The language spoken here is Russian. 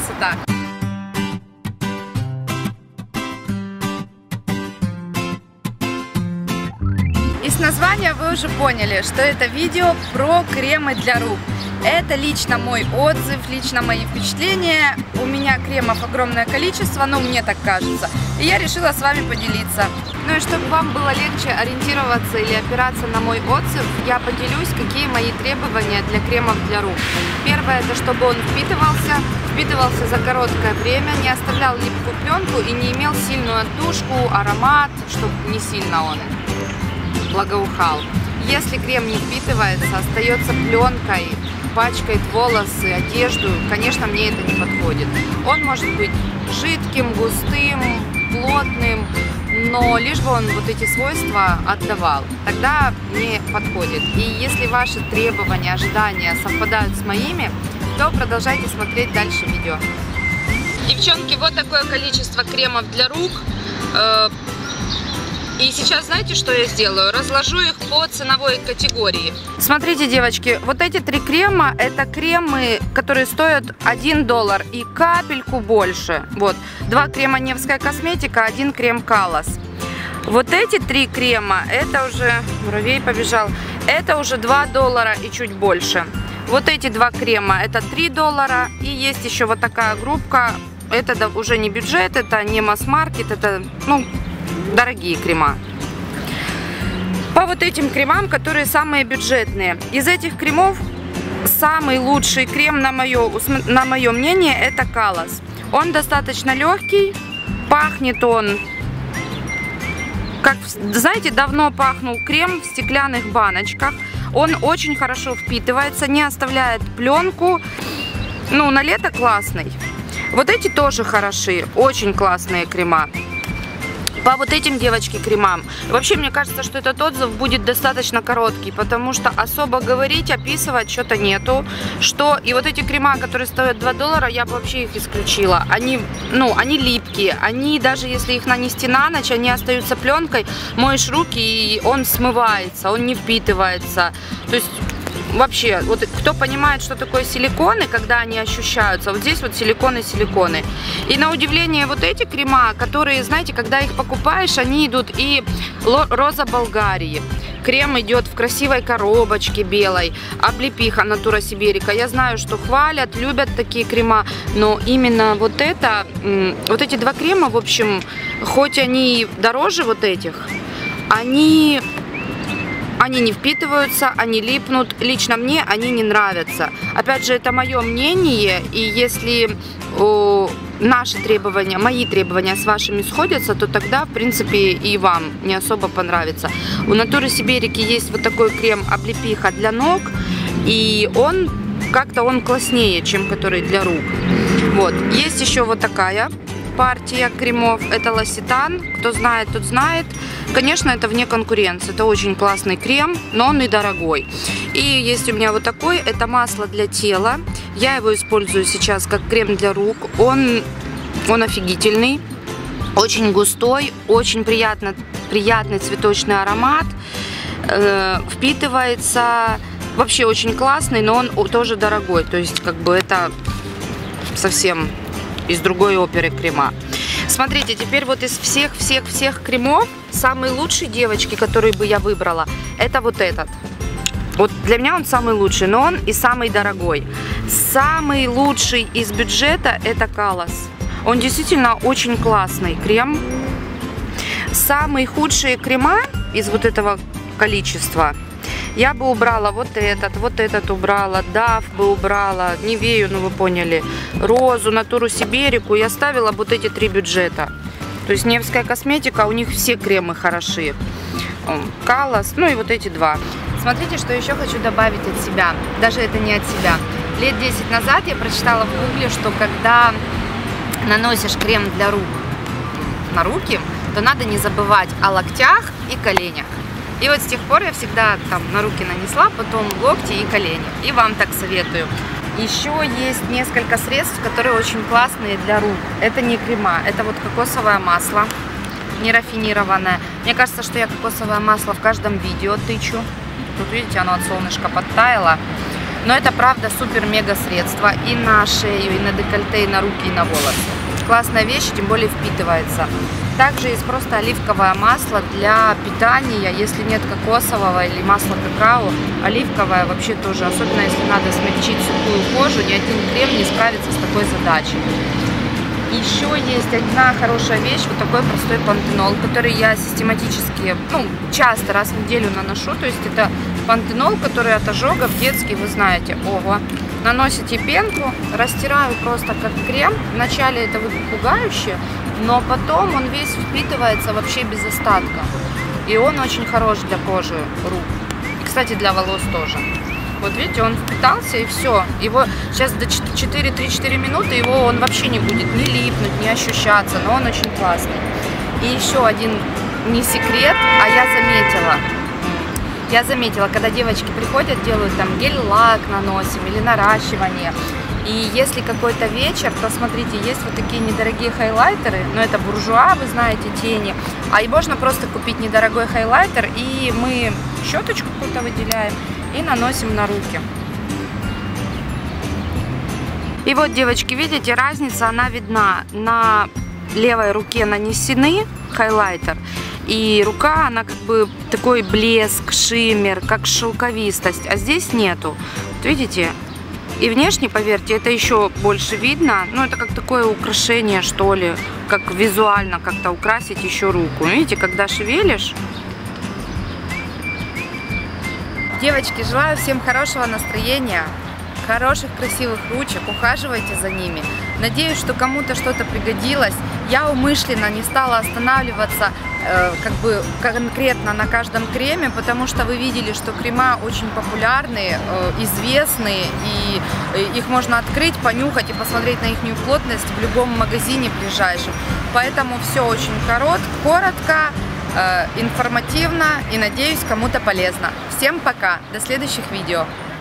красота! Из названия вы уже поняли, что это видео про кремы для рук. Это лично мой отзыв, лично мои впечатления. У меня кремов огромное количество, ну мне так кажется. И я решила с вами поделиться. Ну и чтобы вам было легче ориентироваться или опираться на мой отзыв, я поделюсь, какие мои требования для кремов для рук. Первое, это чтобы он впитывался за короткое время, не оставлял липкую пленку и не имел сильную отдушку, аромат, чтобы не сильно он благоухал. Если крем не впитывается, остается пленкой, пачкает волосы, одежду, конечно, мне это не подходит. Он может быть жидким, густым, плотным, но лишь бы он вот эти свойства отдавал, тогда мне подходит. И если ваши требования, ожидания совпадают с моими, то продолжайте смотреть дальше видео. Девчонки, вот такое количество кремов для рук. И сейчас знаете, что я сделаю? Разложу их по ценовой категории. Смотрите, девочки, вот эти 3 крема, это кремы, которые стоят $1 и капельку больше. Вот, 2 крема Невская косметика, 1 крем Калос. Вот эти 3 крема, это уже, муравей побежал, это уже $2 и чуть больше. Вот эти 2 крема, это $3. И есть еще вот такая группка, это уже не бюджет, это не масс-маркет, это, ну, дорогие крема. По вот этим кремам, которые самые бюджетные. Из этих кремов самый лучший крем, на мое мнение, это Калос. Он достаточно легкий, пахнет он, как, знаете, давно пахнул крем в стеклянных баночках. Он очень хорошо впитывается, не оставляет пленку. Ну, на лето классный. Вот эти тоже хороши, очень классные крема. По вот этим, девочки, кремам, вообще мне кажется, что этот отзыв будет достаточно короткий, потому что особо говорить, описывать что-то нету. И вот эти крема, которые стоят $2, я бы вообще их исключила. Они липкие, они даже если их нанести на ночь, они остаются пленкой, моешь руки и он смывается, он не впитывается. То есть вообще, вот кто понимает, что такое силиконы, когда они ощущаются, вот здесь вот силиконы. И на удивление вот эти крема, которые, знаете, когда их покупаешь, они идут и Роза Болгарии. Крем идет в красивой коробочке белой, облепиха Натура Сиберика. Я знаю, что хвалят, любят такие крема, но именно вот эти 2 крема, в общем, хоть они дороже вот этих, они не впитываются, они липнут. Лично мне они не нравятся. Опять же, это мое мнение, и если наши требования, мои требования с вашими сходятся, то тогда, в принципе, и вам не особо понравится. У Натуры Сиберики есть вот такой крем облепиха для ног, и он класснее, чем который для рук. Вот. Есть еще вот такая партия кремов, это Лоситан, кто знает, тот знает. Конечно, это вне конкуренции, это очень классный крем, но он и дорогой. И есть у меня вот такой, это масло для тела, я его использую сейчас как крем для рук, он офигительный, очень густой, очень приятный цветочный аромат, впитывается, вообще очень классный, но он тоже дорогой, то есть как бы это совсем из другой оперы крема. Смотрите, теперь вот из всех кремов самый лучший, девочки, который бы я выбрала, это вот этот. Вот для меня он самый лучший, но он и самый дорогой. Самый лучший из бюджета это Калос. Он действительно очень классный крем. Самые худшие крема из вот этого количества я бы убрала вот этот убрала, Дав бы убрала, Нивею, ну вы поняли, Розу, Натуру Сиберику, и оставила вот эти 3 бюджета. То есть Невская косметика, у них все кремы хороши. Калос, ну и вот эти 2. Смотрите, что еще хочу добавить от себя, даже это не от себя. Лет 10 назад я прочитала в гугле, что когда наносишь крем для рук на руки, то надо не забывать о локтях и коленях. И вот с тех пор я всегда там на руки нанесла, потом локти и колени. И вам так советую. Еще есть несколько средств, которые очень классные для рук. Это не крема, это вот кокосовое масло, нерафинированное. Мне кажется, что я кокосовое масло в каждом видео тычу. Тут, видите, оно от солнышка подтаяло. Но это правда супер-мега средство и на шею, и на декольте, и на руки, и на волосы. Классная вещь, тем более впитывается. Также есть просто оливковое масло для питания, если нет кокосового или масла какао. Оливковое вообще тоже, особенно если надо смягчить сухую кожу, ни один крем не справится с такой задачей. Еще есть одна хорошая вещь, вот такой простой пантенол, который я систематически, часто, раз в неделю наношу. То есть это пантенол, который от ожогов детский, вы знаете. Ого. Наносите пенку, растираю просто как крем. Вначале это выглядит пугающе, но потом он весь впитывается вообще без остатка. И он очень хорош для кожи рук. И, кстати, для волос тоже. Вот видите, он впитался и все. Его сейчас до 3-4 минуты он вообще не будет ни липнуть, ни ощущаться, но он очень классный. И еще один не секрет, а я заметила, когда девочки приходят, делают там гель-лак наносим или наращивание. И если какой-то вечер, то смотрите, есть вот такие недорогие хайлайтеры, но это буржуа, вы знаете, тени. А и можно просто купить недорогой хайлайтер, и мы щеточку какую-то выделяем и наносим на руки. И вот, девочки, видите, разница, она видна. На левой руке нанесены хайлайтер, и рука, она как бы такой блеск, шиммер, как шелковистость, а здесь нету. Вот видите? И внешне, поверьте, это еще больше видно. Ну, это как такое украшение, что ли, как визуально как-то украсить еще руку. Видите, когда шевелишь. Девочки, желаю всем хорошего настроения, хороших, красивых ручек, ухаживайте за ними. Надеюсь, что кому-то что-то пригодилось. Я умышленно не стала останавливаться конкретно на каждом креме, потому что вы видели, что крема очень популярные, известные, и их можно открыть, понюхать и посмотреть на их плотность в любом магазине ближайшем. Поэтому все очень коротко, информативно и, надеюсь, кому-то полезно. Всем пока, до следующих видео.